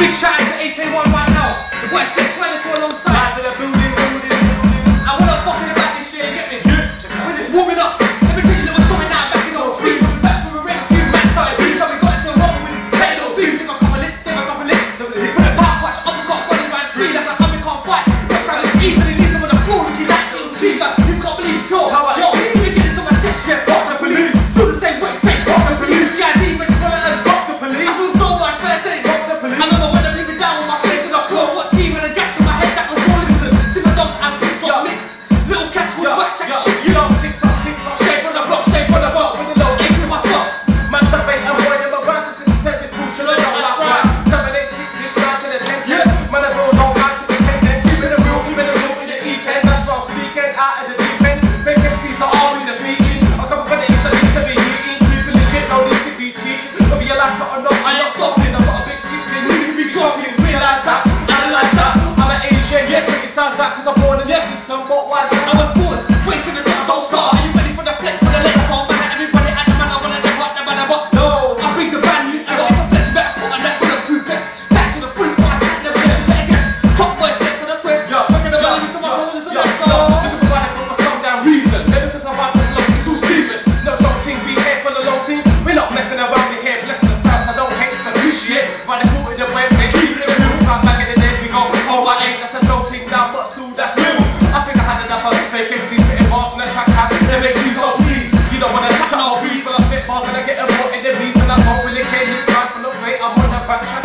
Big shout out to AK1 right now. The boy Flex Radacoo alongside. Live in the building. I wanna fucking about this shit, get me? We're just warming up. Let me tell you that we're coming out back in 03. Back from a ring, a few man started beating. So we got into a roll with pay little views. Give a couple licks, give a couple licks. With a dark watch, uppercut, body round three. That's like we can't fight. Don't try to easily leave them on the floor looking like little cheese. You can't believe it's your. How about yo? Let me get into my chest, yeah. Fuck the police. Do the same way, say fuck the police. Yeah, I need when you call it and fuck the police. I feel so much better saying fuck the police. I remember when they beat me down with my face on the floor. What team and a gap to my head that was all listen. To the dogs and pigs got mixed. Little cats with whack chat shit. You know, TikTok. Straight from the block, straight from the block. With the low eggs in my spot. Man, survey and boy, them a verse is system. This bullshit, I don't like right. 7, 8, 6, 6, 9 to the 10. Yeah. Man, I roll no man to the 10. Then keeping the real, even the real in the E10. That's why I'm speaking out of the deep end. Big MCs are all in the defeating. I'm coming for the East, I need to be eating. Keeping legit, no need to be cheating. Whether you like it or not, I'm not stopping. I've got a big 16, need to be dropping. Realise that, analyse that. I'm an Asian, yeah, criticize that. Cause I'm born in the system, but why is that? I was born, wasting the time, don't start. Are you ready for the flex, for the legs? Call man, everybody at the man, I wanna the part, but no. I bring the brand new era. It's a flex back, put on that bulletproof vest. Back to the fruit, but I can't never let it say again. Top boy flex to the press. Fucking the value to my phone, it's a best star. Let me provide it for my song down reason. Maybe because I'm rapping long, it's too serious. No long team, we here for the long team. We're not messing around, we here blessing the stars. I don't hate, it's appreciate. Radacoo in the way, they keep it real. Back in the days we go, oh I ain't, that's a joke thing now, but still that's real. I think I had enough of fake MCs spitting bars on the track, they make you so please. You don't wanna touch it, I'll breathe, but I spit bars and I get a vote in the beats. And I don't really care, you time for no fate, I'm on the back track.